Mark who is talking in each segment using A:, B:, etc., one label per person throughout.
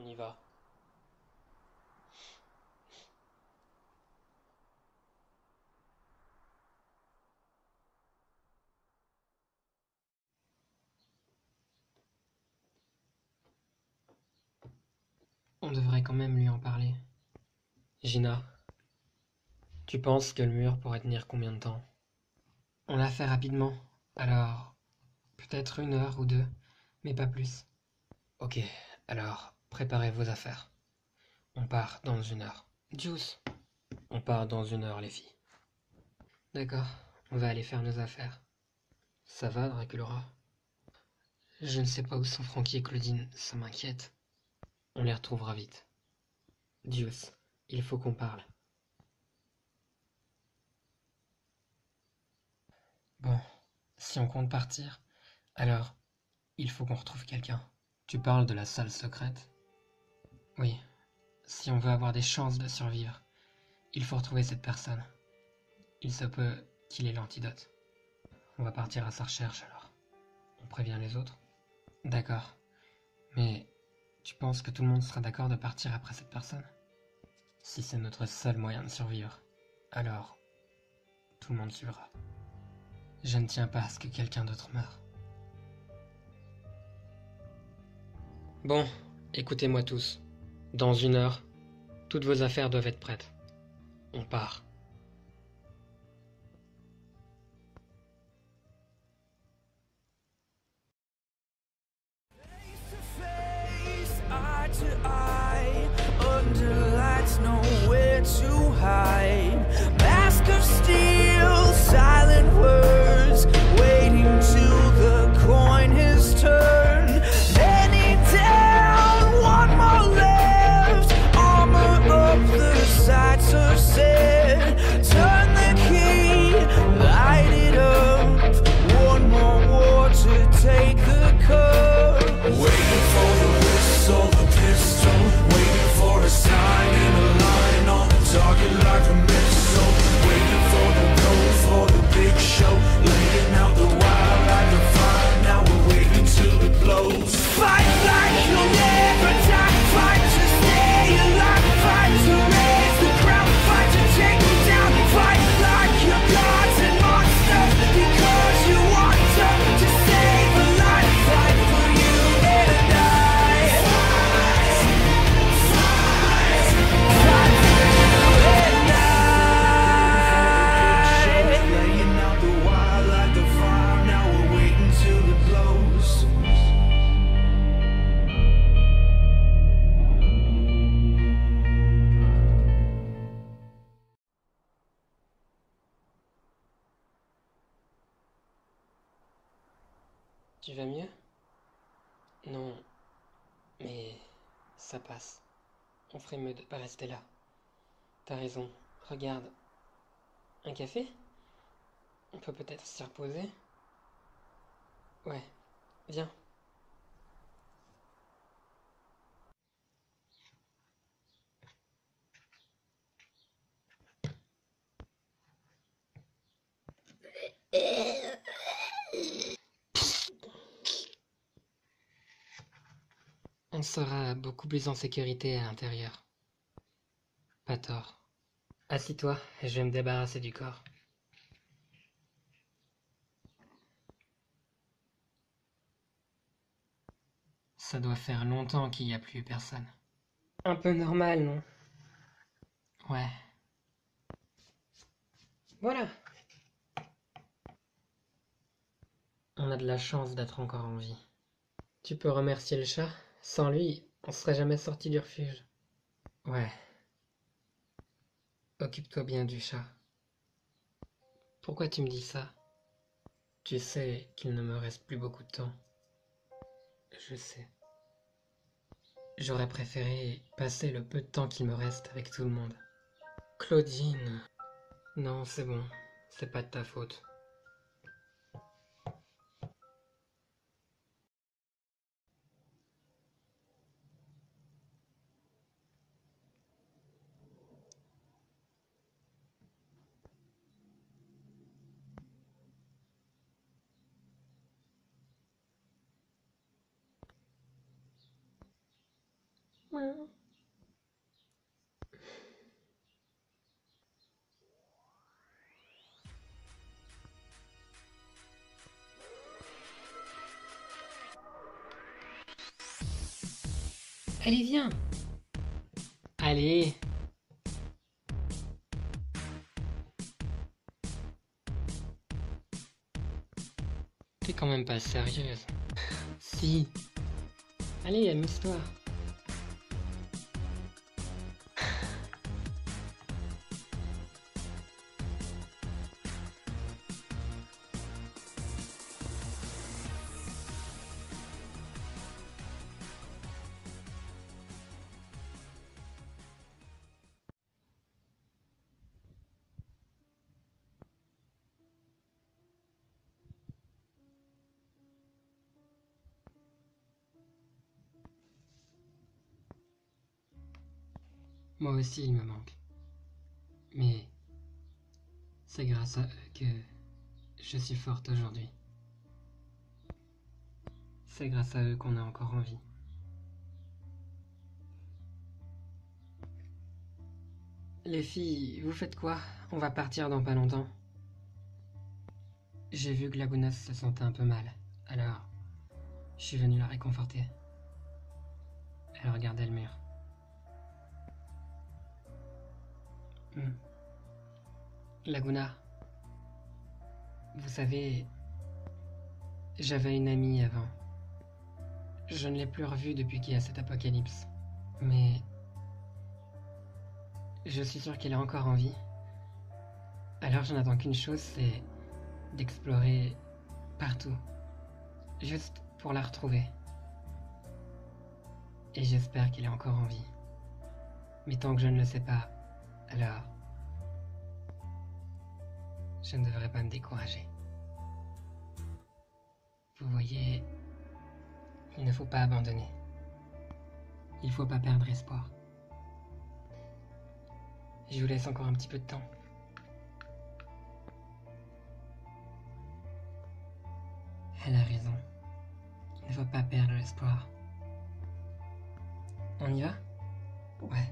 A: On y va. On devrait quand même lui en parler. Gina, tu penses que le mur pourrait tenir combien de temps? On l'a fait rapidement, alors peut-être 1 heure ou 2, mais pas plus. Ok, alors préparez vos affaires. On part dans 1 heure. Juice, on part dans 1 heure, les filles. D'accord, on va aller faire nos affaires. Ça va, Draculaura? Je ne sais pas où sont Frankie et Claudine, ça m'inquiète. On les retrouvera vite. Juice, il faut qu'on parle. Bon, si on compte partir, alors il faut qu'on retrouve quelqu'un. Tu parles de la salle secrète? Oui, si on veut avoir des chances de survivre, il faut retrouver cette personne. Il se peut qu'il ait l'antidote. On va partir à sa recherche alors. On prévient les autres? D'accord. Mais tu penses que tout le monde sera d'accord de partir après cette personne? Si c'est notre seul moyen de survivre, alors tout le monde suivra. Je ne tiens pas à ce que quelqu'un d'autre meure. Bon, écoutez-moi tous. Dans 1 heure, toutes vos affaires doivent être prêtes. On part.
B: Eye to eye, under lights, nowhere to hide. Mask of steel, silent words, waiting till the coin has turned. Many down, one more left. Armor up, the sights are set. Turn the key, light it up. One more war to take the cup. Waiting for the whistle, the pistol, waiting for a sign in a line on the target like a missile. Waiting for the code for the big show, laying out the wire like a fire. Now we're waiting till it blows. Fight like you'll never die, fight to stay alive, fight to raise the ground, fight to take me down, fight like you're gods and monsters because you want to save a life. Fight for you and I. Fight for you and I. Laying out the wire like the fire. Now we're waiting till it blows.
A: Tu vas mieux? Non, mais ça passe. On ferait mieux de pas rester là. T'as raison. Regarde. Un café? On peut peut-être s'y reposer? Ouais, viens. On sera beaucoup plus en sécurité à l'intérieur. Pas tort. Assis-toi et je vais me débarrasser du corps. Ça doit faire longtemps qu'il n'y a plus personne. Un peu normal, non? Ouais. Voilà. On a de la chance d'être encore en vie. Tu peux remercier le chat. Sans lui, on serait jamais sorti du refuge. Ouais. Occupe-toi bien du chat. Pourquoi tu me dis ça? Tu sais qu'il ne me reste plus beaucoup de temps. Je sais. J'aurais préféré passer le peu de temps qu'il me reste avec tout le monde. Claudine. Non, c'est bon. C'est pas de ta faute. Allez, viens. Allez. T'es quand même pas sérieuse. Si. Allez, amuse-toi. Moi aussi, il me manque. Mais c'est grâce à eux que je suis forte aujourd'hui. C'est grâce à eux qu'on a encore envie. Les filles, vous faites quoi? On va partir dans pas longtemps. J'ai vu que Laguna se sentait un peu mal, alors je suis venu la réconforter. Elle regardait le mur. Laguna, vous savez, j'avais une amie avant. Je ne l'ai plus revue depuis qu'il y a cet apocalypse. Mais je suis sûr qu'elle est encore en vie. Alors je n'attends qu'une chose, c'est d'explorer partout. Juste pour la retrouver. Et j'espère qu'elle est encore en vie. Mais tant que je ne le sais pas, alors je ne devrais pas me décourager. Vous voyez, il ne faut pas abandonner. Il ne faut pas perdre espoir. Je vous laisse encore un petit peu de temps. Elle a raison. Il ne faut pas perdre l'espoir. On y va? Ouais.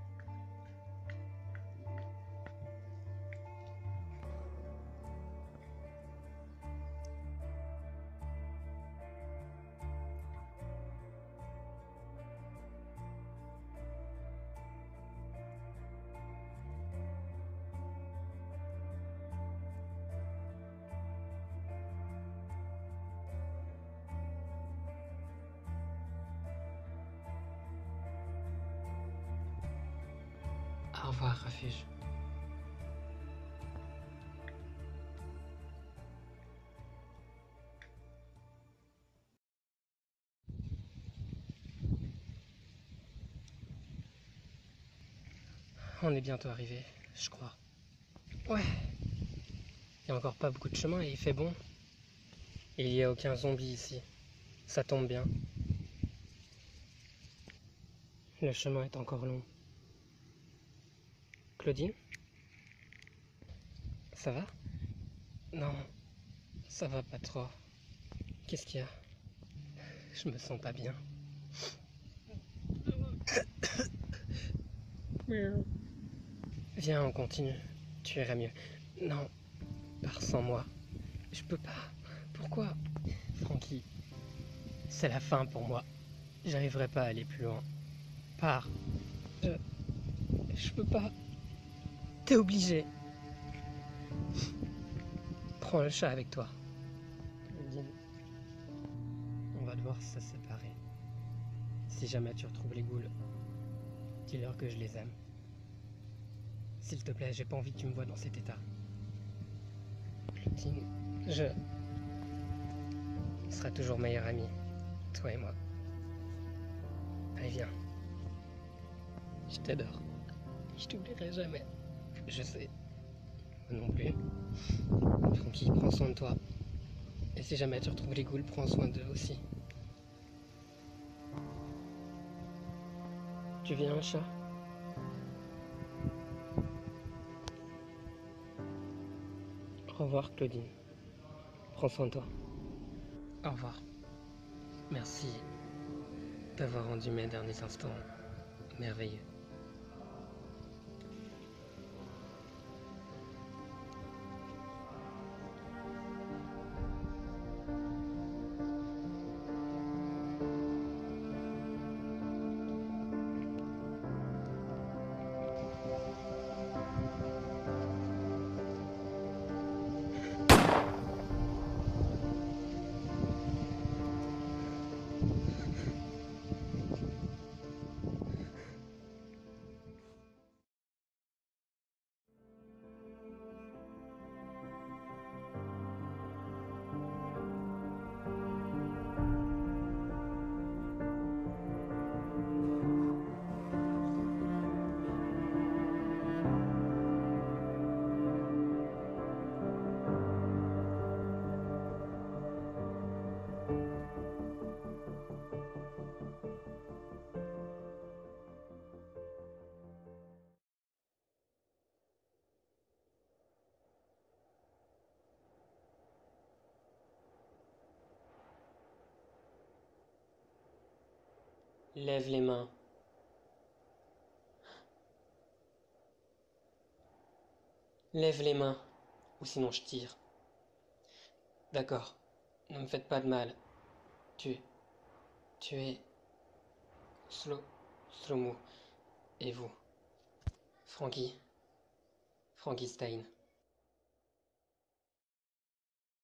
A: Au revoir, refuge. On est bientôt arrivé, je crois. Ouais. Il n'y a encore pas beaucoup de chemin et il fait bon. Et il n'y a aucun zombie ici. Ça tombe bien. Le chemin est encore long. Claudine? Ça va? Non, ça va pas trop. Qu'est-ce qu'il y a? Je me sens pas bien. Viens, on continue. Tu iras mieux. Non, pars sans moi. Je peux pas. Pourquoi? Frankie, c'est la fin pour moi. J'arriverai pas à aller plus loin. Pars. Je peux pas. T'es obligé. Prends le chat avec toi. On va devoir se séparer. Si jamais tu retrouves les ghouls, dis-leur que je les aime. S'il te plaît, j'ai pas envie que tu me vois dans cet état. Claudine, on sera toujours meilleurs amis, toi et moi. Allez, viens. Je t'adore. Je t'oublierai jamais. Je sais. Moi non plus. Frankie, prends soin de toi. Et si jamais tu retrouves les ghouls, prends soin d'eux aussi. Tu viens, chat? Au revoir, Claudine. Prends soin de toi. Au revoir. Merci d'avoir rendu mes derniers instants merveilleux. Lève les mains. Lève les mains, ou sinon je tire. D'accord, ne me faites pas de mal. Tu es Slomo. Et vous? Frankie Stein.